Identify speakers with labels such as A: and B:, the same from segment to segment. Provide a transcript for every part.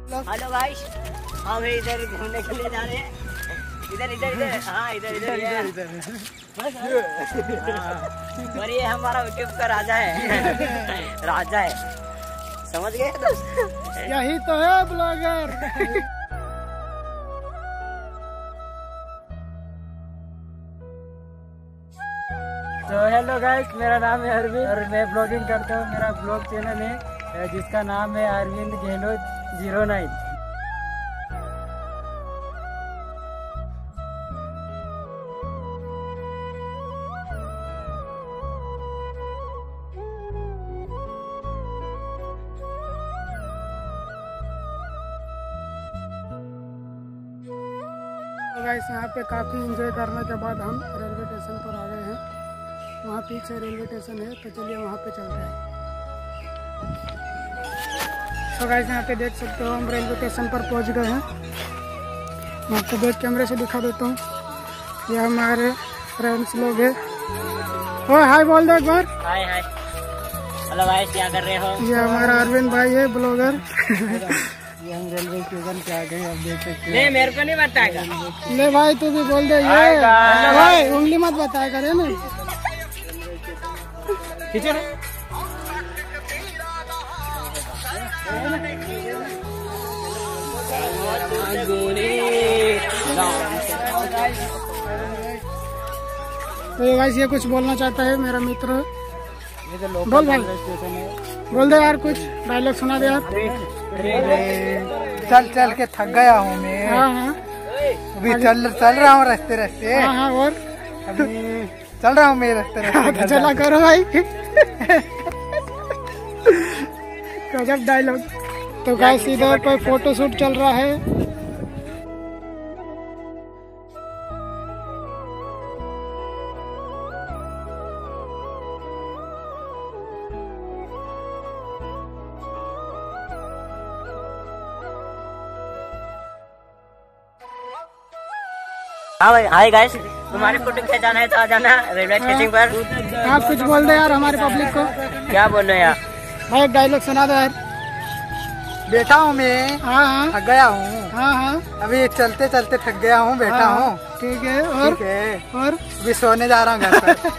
A: Hello guys, हम इधर घूमने के लिए जा रहे हैं। इधर इधर इधर, हाँ इधर इधर इधर। और ये हमारा यूट्यूब का राजा है। राजा है, समझ गए दोस्त?
B: यही तो है ब्लॉगर। तो हेलो गाइस, मेरा नाम है अरविंद और मैं ब्लॉगिंग करता हूँ। मेरा ब्लॉग चैनल है जिसका नाम है अरविंद गहलोत 09। तो गाइस, यहाँ पे काफ़ी एंजॉय करने के बाद हम रेलवे स्टेशन पर आ गए हैं। वहाँ पीछे रेलवे स्टेशन है, तो चलिए वहाँ पे चलते हैं। तो गाइस, यहाँ पे देख सकते हो हम रेलवे स्टेशन पर पहुँच गए हैं। मैं आपको बैक कैमरे से दिखा देता हूँ। ये हमारे फ्रेंड्स लोग हैं। ओ हाय बोल दो एक बार।
A: हाय हाय। हेलो गाइस, क्या कर रहे हो?
B: ये हमारा अरविंद भाई है, ब्लॉगर। ये हम रेलवे स्टेशन पे आ गए, आप देख सकते हैं।
A: मेरे को नहीं बताएगा।
B: ले भाई, तू भी बोल दे। ये भाई उंगली मत बताया करे ना। तो ये गाइस, ये कुछ बोलना चाहता है मेरा मित्र। बोल भाई, बोल दे यार, कुछ डायलॉग सुना दे यार।
C: चल चल के थक गया हूँ मैं।
B: हाँ हाँ,
C: अभी चल रहा हूँ रास्ते रास्ते।
B: हाँ हाँ, और
C: अभी चल रहा हूँ मैं रास्ते रास्ते।
B: चला करो भाई। गजब डायलॉग। तो गाइस, इधर पर फोटो शूट चल रहा है।
A: हाँ भाई, हाय गाइस, तुम्हारे फोटो खिंचाना है तो आ जाना रेलवे स्टेशन पर।
B: आप कुछ बोल दे यार हमारे पब्लिक को।
A: क्या बोल रहे हैं यार?
B: भाई एक डायलॉग सुना दो यार।
C: बैठा हूँ मैं,
B: हाँ हाँ,
C: थक गया हूँ।
B: हाँ हाँ,
C: अभी चलते चलते थक गया हूँ, बैठा हूँ।
B: ठीक है। और
C: ठीक है,
B: और
C: अभी सोने जा रहा हूँ घर पर।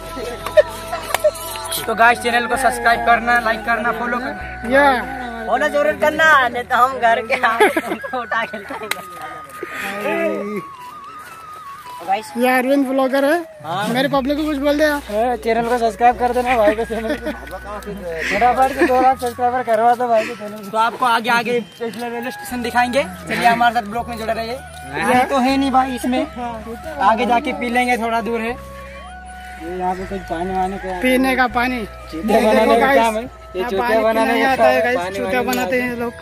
D: तो गाइस, चैनल को सब्सक्राइब करना, लाइक करना, फॉलो करना।
B: या
A: फॉलो जरूर करना, नहीं तो हम घर के तुमको उठा के लाएंगे। गाइस,
B: ये अरविंद ब्लॉगर है। मेरे पब्लिक को कुछ बोल दे यार। चैनल को सब्सक्राइब कर देना भाई के चैनल को। फटाफट के 2 लाख सब्सक्राइबर करवा दो भाई के चैनल।
D: तो आपको आगे आगे रेलवे स्टेशन दिखाएंगे। चलिए हमारे साथ ब्लॉग में जुड़े रहिए। ये तो है नहीं भाई, इसमें आगे जाके पी लेंगे, थोड़ा दूर है।
B: यहाँ पे कुछ पानी वाने को, पीने का पानी
D: बनाने का काम है।
B: ये चूतिया बनाने आता है गाइस, चूतिया बनाते हैं लोग।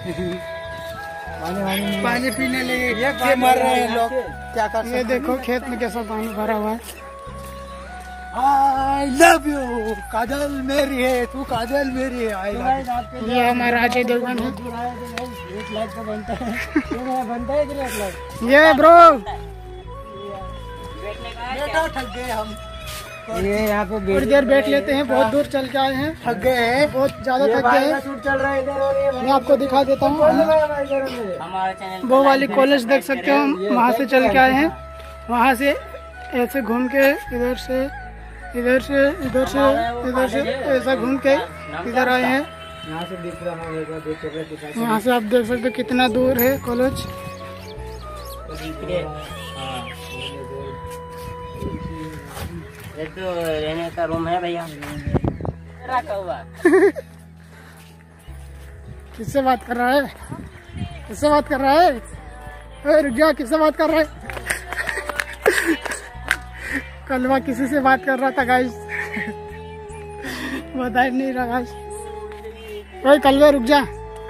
C: पानी पीने लिए ये मर रहे हैं लोग, क्या कर सकते।
B: ये देखो खेत में कैसा पानी भरा हुआ है।
C: आई लव यू काजल मेरी है, तू काजल मेरी है। I love you.
B: ये हमारा अजय देवगन है। ये ब्रो,
C: बेटा थक गए हम।
B: ये यहाँ पे थोड़ी देर बैठ लेते हैं। बहुत दूर चल के आए हैं,
C: थक गए हैं,
B: बहुत ज्यादा थक गए हैं।
C: शूट चल रहा है इधर।
B: मैं आपको दिखा देता हूँ।
A: हमारे चैनल
B: वो वाली कॉलेज देख सकते हो, हम वहाँ से चल के आए हैं। वहाँ से ऐसे घूम के इधर से इधर से इधर से इधर से ऐसा घूम के इधर आए हैं। यहाँ से आप देख सकते हो कितना दूर है कॉलेज।
A: ये तो रहने का रूम है भैया। रखा हुआ।
B: किससे बात कर रहा है? किससे बात कर रहा है? अरे रुक जा, किससे बात कर रहा है? कलवा किसी से बात कर रहा था गाइस। बता ही नहीं रहा गाइस। ओए कलवे रुक जा।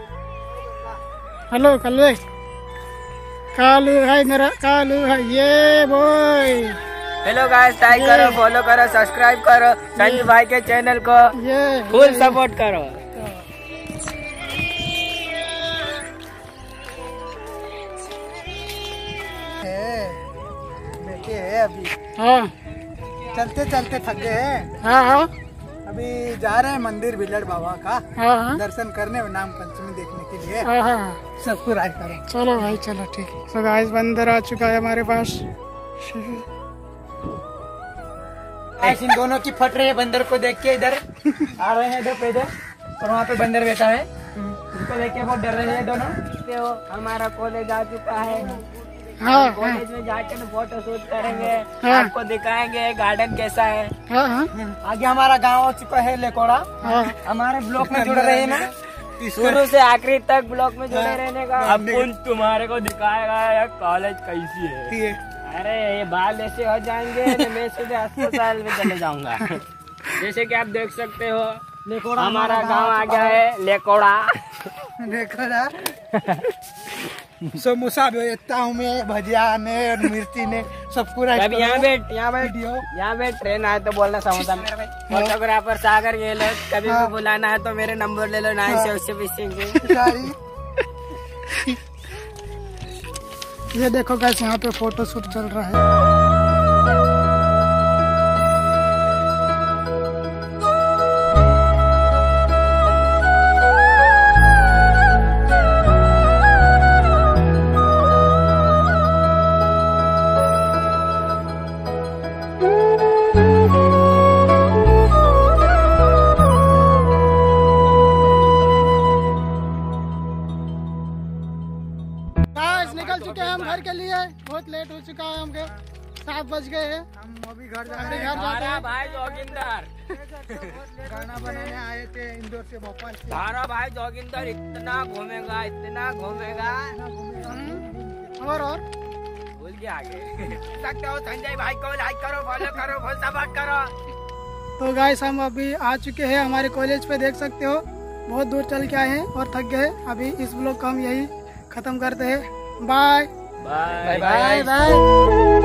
B: हेलो कलवे। कालू है मेरा, कालू है ये बॉय।
D: हेलो गाइस, लाइक करो, फॉलो करो, सब्सक्राइब करो संजू भाई के चैनल को।
B: ये
D: फुल सपोर्ट करो।
C: बैठे हैं अभी,
B: हाँ
C: चलते चलते थक गए हैं।
B: हाँ हाँ,
C: अभी जा रहे हैं मंदिर बिलड़ बाबा का
B: हाँ हाँ
C: दर्शन करने और नाम पंचमी देखने के लिए।
B: हाँ हाँ
C: सबको राय करो।
B: चलो भाई चलो ठीक है। तो गाइस बंदर आ चुका है हमारे पास।
D: गाइस इन दोनों की फट रही है बंदर को देख के। इधर आ रहे हैं इधर पे इधर और वहाँ पे बंदर बैठा है, उसको देख के बहुत डर रहे हैं दोनों। हमारा कॉलेज आ चुका है,
B: हाँ
D: कॉलेज में जाके फोटो शूट करेंगे,
B: हाँ।
D: आपको दिखाएंगे गार्डन कैसा है।
B: हाँ हाँ
D: आगे हमारा गांव हो चुका है लेकोड़ा।
B: हाँ
D: हमारे ब्लॉक में जुड़े रहे ना,
A: शुरू से आखिरी तक ब्लॉक में जुड़े रहने का।
D: अब तुम्हारे को दिखाएगा यार कॉलेज कैसी है।
A: अरे ये बाल ऐसे हो जाएंगे तो मैं सीधे अस्पताल में चले जाऊंगा। जैसे कि आप देख सकते हो हमारा गांव आ गया है लेकोड़ा।
C: समोसा बेचता हूँ मैं, भजिया ने और मिर्ची ने सब पूरा।
A: अभी यहाँ पे ट्रेन आए तो बोलना समोसा। फोटोग्राफर सागर गहलोत, कभी भी बुलाना है तो मेरे नंबर ले लो 9 से उससे पूछेंगे।
B: ये देखो गाइस यहाँ पे फोटो शूट चल रहा है। निकल चुके हैं हम घर के लिए, बहुत लेट हो चुका है, हमके 7 बज गए हैं।
C: हम अभी घर जा
B: अभी
C: रहे
B: घर जाते हैं।
A: भाई जोगिंदर
C: हैं। गाना बनाने आए थे इंदौर से भोपाल से।
A: तारा भाई जोगिंदर इतना घूमेगा
B: और
A: भूल गया आगे। सकते हो संजय भाई को लाइक करो, फॉलो करो, फुल सपोर्ट करो।
B: तो गाइस हम अभी आ चुके हैं हमारे कॉलेज पे, देख सकते हो बहुत दूर चल के आए हैं और थक गए। अभी इस ब्लॉग को हम यही खत्म करते हैं। Bye
A: bye
B: bye bye.